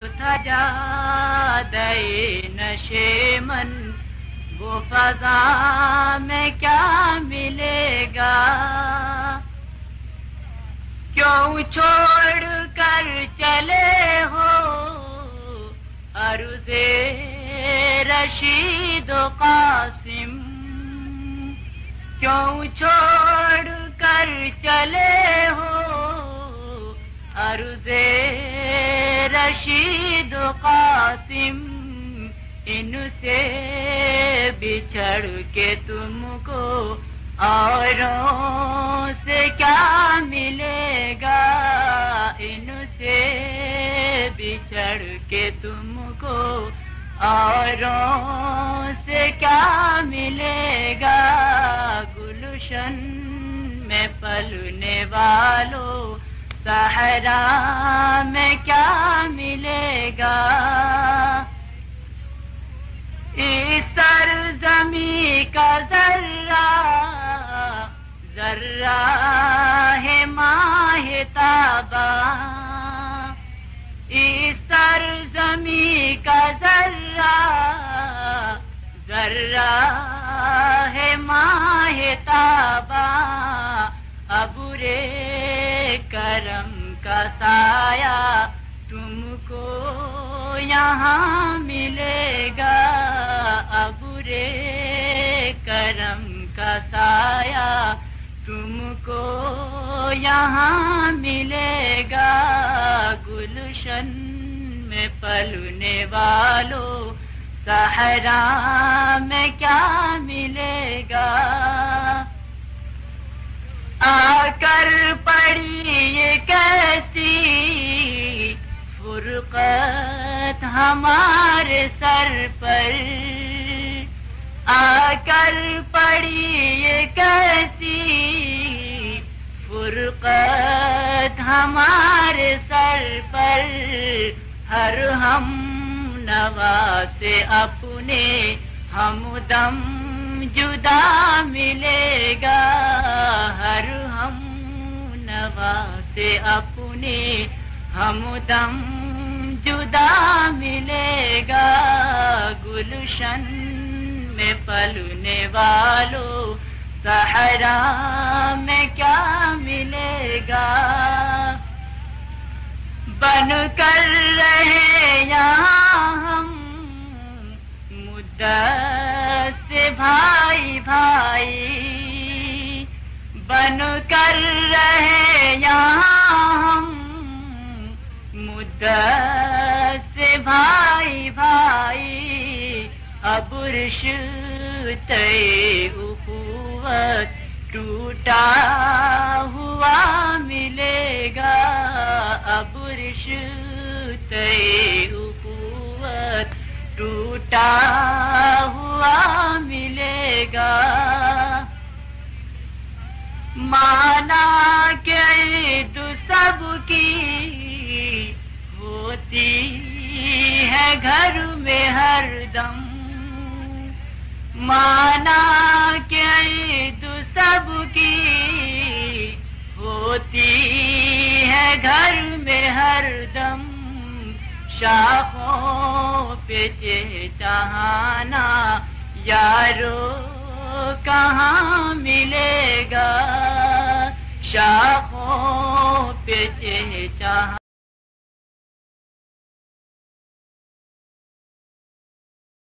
تھا جادے نشے من وہ فضا میں کیا ملے گا، کیوں چھوڑ کر چلے ہو عرض رشید و قاسم، کیوں چھوڑ کر چلے ہو عرض رشید و قاسم، ان سے بچھڑ کے تم کو اوروں سے کیا ملے گا، ان سے بچھڑ کے تم کو اوروں سے کیا ملے گا، گلشن میں پلنے والوں صحرا میں کیا ملے گا، اس سرزمین کا ذرہ ذرہ ہے ماہ تابہ، اس سرزمین کا ذرہ ذرہ ہے ماہ تابہ، ابر کرم کا سایہ تم کو یہاں ملے گا، ابر کرم کا سایہ تم کو یہاں ملے گا، گلشن میں پلنے والوں صحرا میں کیا ملے گا، آ کر پڑی یہ کیسی فرقت ہمارے سر پر، آ کر پڑی یہ کیسی فرقت ہمارے سر پر، ہر ہم نوا سے اپنے ہمدم جدا ملے گا، ہر ہم نوا سے اپنے ہمدم جدا ملے گا، گلشن میں پلنے والوں صحرا میں کیا ملے گا، بن کر رہے یہاں ہم مدت سے بھائی بھائی، بن کر رہے یہاں ہم مدت سے بھائی بھائی، اب رشتہ اخوت ٹوٹا ہوا ملے گا، اب رشتہ اخوت ٹوٹا ہوا ملے گا، مانا کہ عید سب کی ہوتی ہے گھر میں ہر دم، مانا کہ عید سب کی ہوتی ہے گھر میں ہر دم، شاخوں پہ چہچہانا یارو کہاں ملے گا، شاخوں پہ چہچہانا